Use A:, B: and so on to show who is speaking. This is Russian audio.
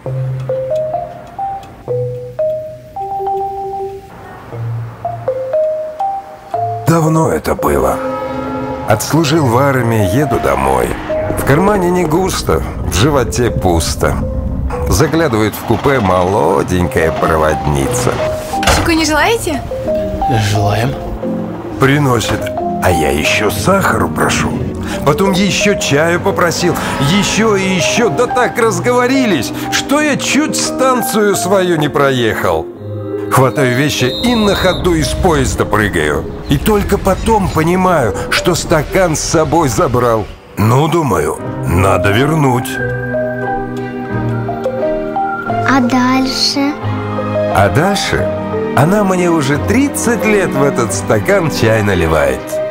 A: Давно это было. Отслужил в армии, еду домой. В кармане не густо, в животе пусто. Заглядывает в купе молоденькая проводница.
B: Чайку не желаете?
C: Желаем.
A: Приносит, а я еще сахару прошу. Потом еще чаю попросил, еще и еще. Да так разговорились, что я чуть станцию свою не проехал. Хватаю вещи и на ходу из поезда прыгаю. И только потом понимаю, что стакан с собой забрал. Ну, думаю, надо вернуть.
D: А дальше?
A: А дальше она мне уже 30 лет в этот стакан чай наливает.